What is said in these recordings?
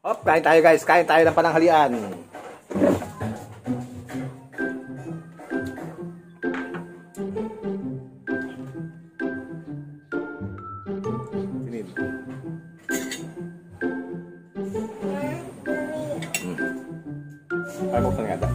Hop, kain tayo guys. Kain tayo ng pananghalian. Sinin. Ay, buksan nga ito.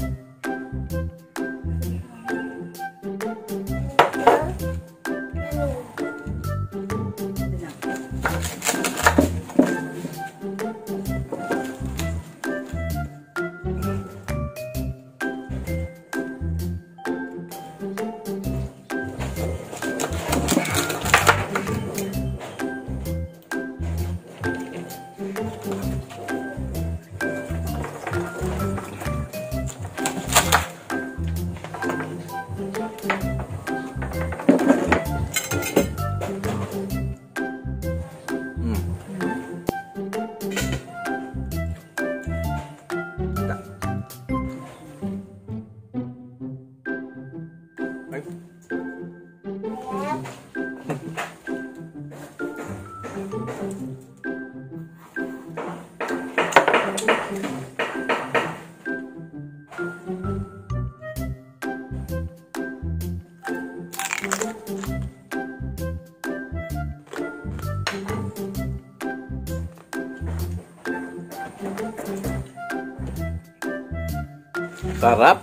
Sarap.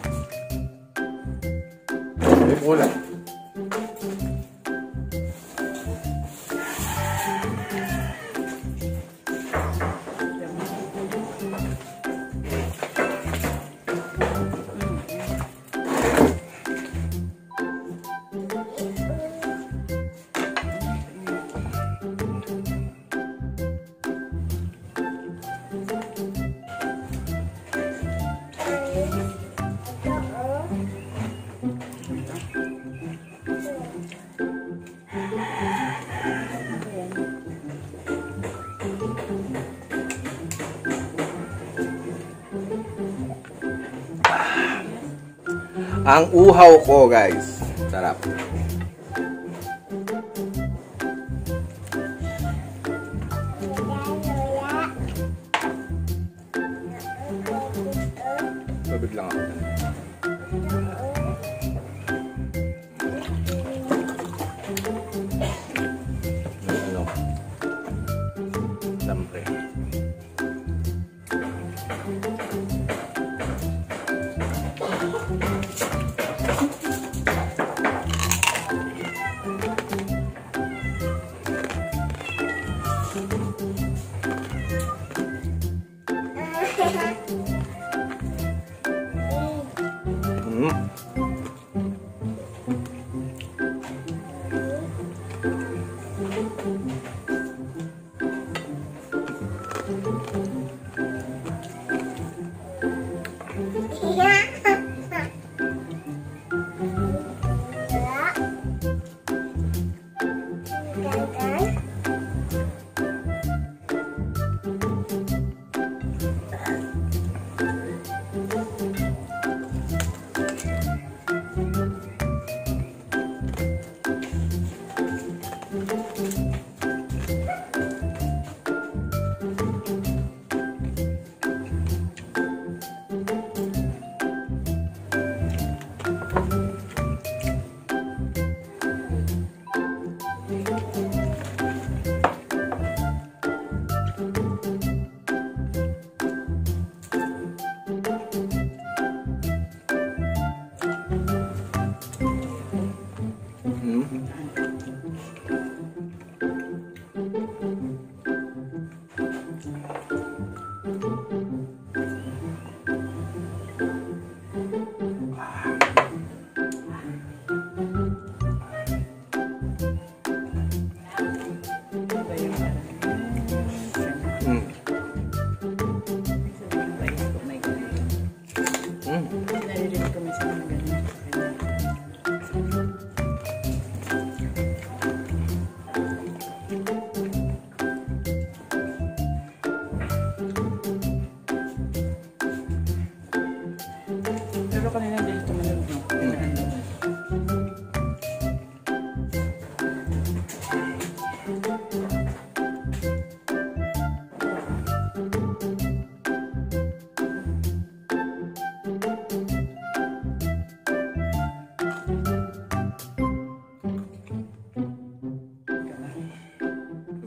May ulam. Ang uhaw ko guys, sarap. Babig lang ako. Ano? Dampre.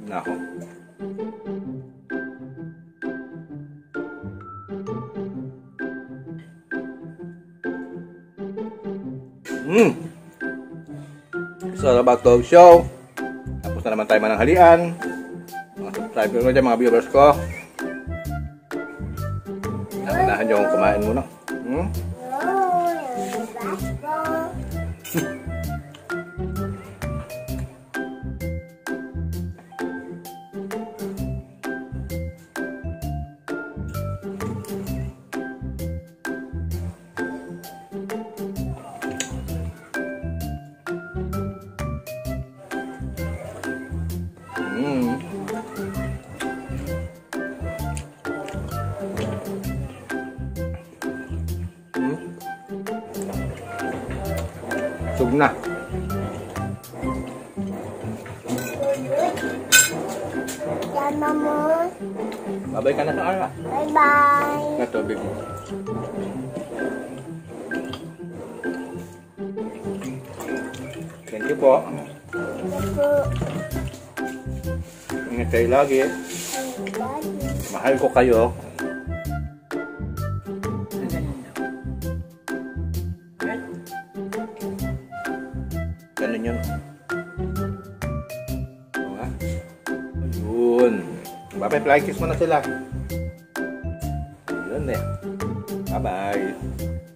Nako. So, about dog show. Tapos na naman tayo mananghalian. Mga subscriber ko dyan, mga viewers ko. Nakanahan nyo akong kumain muna. Sug na. Babay ka na sa ara. Bye-bye. Na tubig. Thank you po. Ingat kayo lagi. Mahal ko kayo. Ganun yun. Ayun. Bye-bye. Flying kiss mo na sila. Ayun eh. Bye-bye.